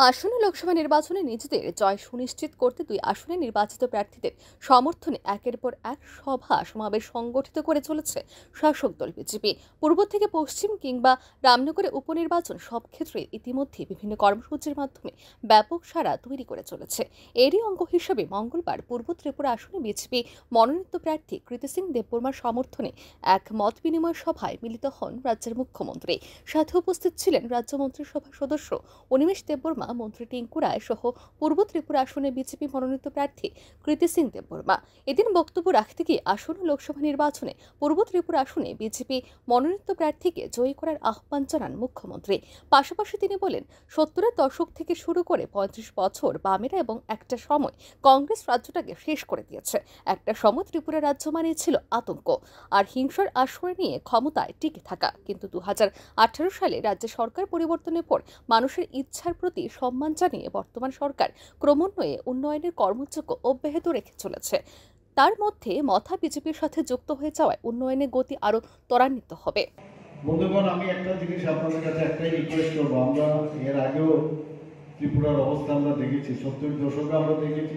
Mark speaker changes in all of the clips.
Speaker 1: আসন্ন লোকসভা নির্বাচনে নিজেদের জয় সুনিশ্চিত করতে দুই আসনে নির্বাচিত প্রার্থীদের সমর্থনে একের পর এক সভা সমাবেশ সংগঠিত করে চলেছে শাসক দল বিজেপি। পূর্ব থেকে পশ্চিম কিংবা রামনগরে উপনির্বাচন সব ক্ষেত্রে ইতিমধ্যে বিভিন্ন কর্মসূচির মাধ্যমে ব্যাপক সাড়া তৈরি করে চলেছে। এরই অঙ্গ হিসেবে মঙ্গলবার পূর্ব ত্রিপুরা আসনে বিজেপি মনোনীত প্রার্থী কৃতি সিং দেববর্মার সমর্থনে এক মত বিনিময় সভায় মিলিত হন রাজ্যের মুখ্যমন্ত্রী। সাথে উপস্থিত ছিলেন রাজ্য মন্ত্রিসভার সদস্য অনিমেষ দেববর্মা, মন্ত্রী টিঙ্কু রায় সহ পূর্ব ত্রিপুরা আসনে বিজেপি মনোনীত প্রার্থী কৃতি সিং দেববর্মা। এদিন বক্তব্য রাখতে গিয়ে আসন্ন লোকসভা নির্বাচনে পূর্ব ত্রিপুরা আসনে বিজেপি মনোনীত প্রার্থীকে জয়ী করার আহ্বান জানান মুখ্যমন্ত্রী। পাশাপাশি তিনি বলেন, 70-এর দশক থেকে শুরু করে 35 বছর বামেরা এবং একটা সময় কংগ্রেস রাজ্যটাকে শেষ করে দিয়েছে। একটা সময় ত্রিপুরা রাজ্য মানে ছিল আতঙ্ক আর হিংসার আশ্রয় নিয়ে ক্ষমতায় টিকে থাকা, কিন্তু 2018 সালে রাজ্যে সরকার পরিবর্তনের পর মানুষের ইচ্ছার প্রতি সম্মান জানিয়ে বর্তমান সরকার ক্রমান্বয়ে উন্নয়নের কর্মযোগ্য অব্যাহত রেখে চলেছে। তার মধ্যে মথা বিজেপির সাথে যুক্ত হয়ে যাওয়ায় উন্নয়নের গতি আরো ত্বরান্বিত হবে।
Speaker 2: বন্ধুগণ, আমি একটা জিনিস আপনাদের কাছে একটাই রিকোয়েস্ট করবো, আমরা এর আগেও ত্রিপুরার অবস্থা আমরা দেখেছি, 70 দশকে আমরা দেখেছি।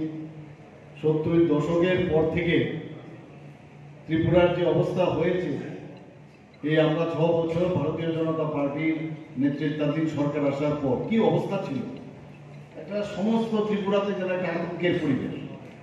Speaker 2: 70 দশকের পর থেকে ত্রিপুরার যে অবস্থা হয়েছে, এই আমরা 6 বছর ভারতীয় জনতা পার্টির নেতৃত্বাধীন সরকার আসার পর কি অবস্থা ছিল, একটা সমস্ত ত্রিপুরাতে যেন একটা আতঙ্কের পরিবেশ।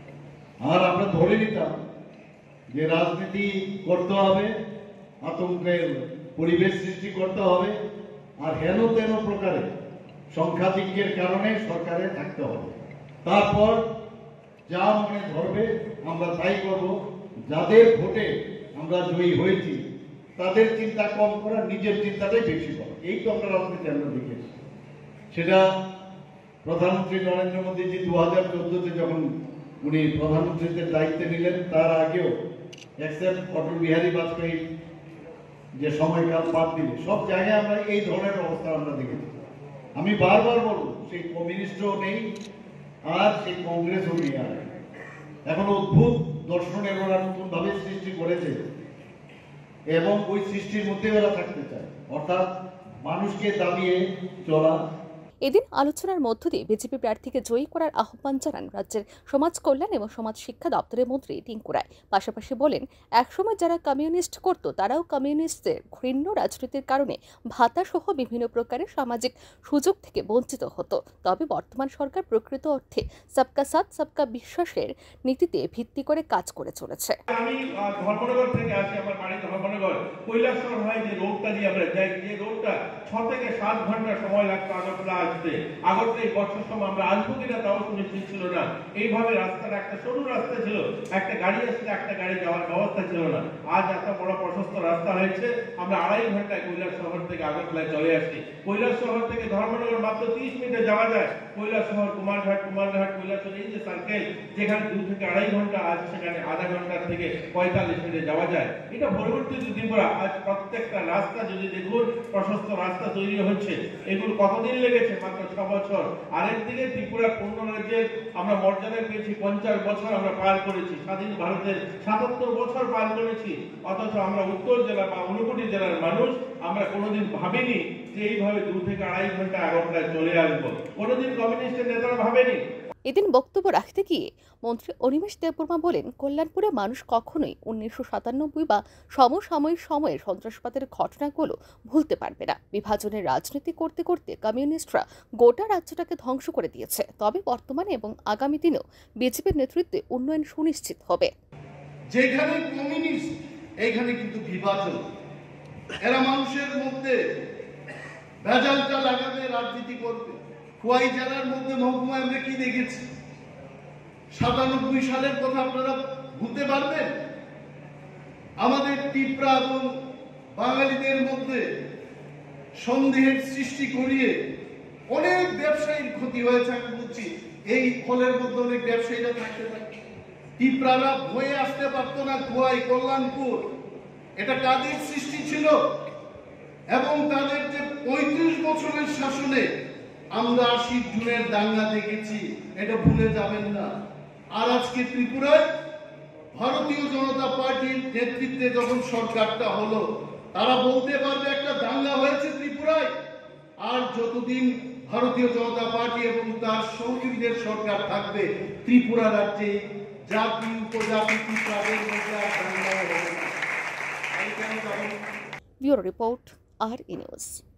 Speaker 2: আর আমরা ধরে নিতাম যে রাজনীতি করতে হবে, আতঙ্কের পরিবেশ সৃষ্টি করতে হবে, আর হেন তেন প্রকারে সংখ্যাধিক্যের কারণে সরকারে থাকতে হবে। তারপর যা মনে ধরবে আমরা তাই করব। যাদের ভোটে আমরা জয়ী হয়েছি তাদের চিন্তা কম করা, নিজের চিন্তাটাই বেশি করা, এই তো আমরা রাজনীতি আমরা দেখেছি। সেটা প্রধানমন্ত্রী নরেন্দ্র মোদীজি 2014-তে যখন উনি প্রধানমন্ত্রীদের দায়িত্ব নিলেন, তার আগেও এক্সেপ্ট অটল বিহারী বাজপেয়ী যে সময়কাল বাদ দিলে সব জায়গায় আমরা এই ধরনের অবস্থা আমরা দেখেছি। আমি বারবার বলবো, সেই কমিউনিস্টও নেই আর সেই কংগ্রেসও নেই। আর এখন অদ্ভুত দর্শনের ওরা নতুন ভাবে সৃষ্টি করেছে এবং ওই সৃষ্টির মধ্যে ওরা থাকতে চায়, অর্থাৎ মানুষকে দাবিয়ে চলা।
Speaker 1: এদিন আলোচনার মধ্য দিয়ে বিজেপি প্রার্থীকে জয়ী করার আহ্বান জানান রাজ্যের সমাজ কল্যাণ এবং সমাজ শিক্ষা দপ্তরের মন্ত্রী টিঙ্কু রায়। পাশাপাশি বলেন, একসময় যারা কমিউনিস্ট করত তারাও কমিউনিস্টদের ঘৃণ্য রাজনীতির কারণে ভাতা সহ বিভিন্ন প্রকারের সামাজিক সুযোগ থেকে বঞ্চিত হতো। তবে বর্তমান সরকার প্রকৃত অর্থে সবকা সাথ সবকা বিশ্বাসের নীতিতে ভিত্তি করে কাজ করে চলেছে।
Speaker 3: আমি ধর্মনগর থেকে আসি, আমার বাড়ি ধর্মনগর। কৈলাসহর হয় যে রোডটা দিয়ে আমরা যাই, যে রোডটা 6 থেকে 7 ঘন্টা সময় লাগতো আগরতলা আসতে। আগরতলা এই বর্ষার সময় আমরা আসবো কিনা তাও সুনিশ্চিত ছিল না। এইভাবে রাস্তাটা একটা সরু রাস্তা ছিল, একটা গাড়ি আসলে একটা গাড়ি যাওয়ার ব্যবস্থা ছিল না। আজ এত বড় প্রশস্ত রাস্তা হয়েছে, আমরা 2.5 ঘন্টায় কৈলাসহর থেকে আগরতলায় চলে আসি। কৈলাসহর থেকে ধর্মনগর মাত্র 30 মিনিটে যাওয়া যায়। কৈলাসহর, কুমারঘাট কৈলাসহর, এই যে সার্কেল যেখানে 2 থেকে 2.5 ঘন্টা, আজ সেখানে আধা ঘন্টার থেকে 45 মিনিটে যাওয়া যায়। এটা পরিবর্তিত ত্রিপুরা। আজ প্রত্যেকটা রাস্তা যদি দেখুন, প্রশস্ত রাস্তা তৈরি হচ্ছে। এগুলো কতদিন লেগেছে? মাত্র 6 বছর। আরেকদিকে ত্রিপুরার পূর্ণ রাজ্যের আমরা মর্যাদা পেয়েছি, 50 বছর আমরা পার করেছি, স্বাধীন ভারতের 77 বছর পার করেছি। অথচ আমরা উত্তর জেলা বা ঊনকোটি জেলার মানুষ আমরা কোনোদিন ভাবিনি যে এইভাবে 2 থেকে 2.5 ঘন্টা আগরতলায় চলে আসবো। কোনোদিন কমিউনিস্টের নেতারা ভাবেনি।
Speaker 1: এদিন বক্তব্য রাখতে গিয়ে মন্ত্রী অনিমেষ দেববর্মা বলেন, কল্যাণপুরে মানুষ কখনোই 1997 বা সমসাময়িক সময়ের সন্ত্রাসবাদের ঘটনাগুলো ভুলতে পারবে না। বিভাজনের রাজনীতি করতে করতে কমিউনিস্টরা গোটা রাজ্যটাকে ধ্বংস করে দিয়েছে। তবে বর্তমানে এবং আগামী দিনেও বিজেপির নেতৃত্বে উন্নয়ন সুনিশ্চিত হবে।
Speaker 4: যেখানে কমিউনিস্ট এইখানে কিন্তু বিভাজন, এরা মানুষের মধ্যে ভেজালটা লাগাবে, রাজনীতি করবে। খোয়াই জেলার মধ্যে মহকুমায় আমরা কি দেখেছি? 97 সালের কথা আপনারা ভুলতে পারবেন? আমাদের টিপরা এবং বাঙালিদের মধ্যে সন্দেহের সৃষ্টি করিয়ে অনেক ব্যবসায়ীর ক্ষতি হয়েছে। আমি বলছি, এই ফলের মধ্যে অনেক ব্যবসায়ীরা থাকতে থাকে। টিপরারা ভয়ে আসতে পারতো না খোয়াই, কল্যাণপুর। এটা কাদের সৃষ্টি ছিল? এবং তাদের যে 35 বছরের শাসনে আমরা 80 জুনের দাঙ্গা দেখেছি, এটা ভুলে যাবেন না। আর আজকে ত্রিপুরায় ভারতীয় জনতা পার্টির নেতৃত্বে যখন সরকারটা হলো, তারা বলতে পারবে একটা দাঙ্গা হয়েছে ত্রিপুরায়। আর যতদিন ভারতীয় জনতা পার্টি এবং তার সহযোগীদের সরকার থাকবে, ত্রিপুরা রাজ্যে জাতি উপজাতি তাদের মধ্যে আর দাঙ্গা হবে না।
Speaker 1: ব্যুরো রিপোর্ট, আর ই নিউজ।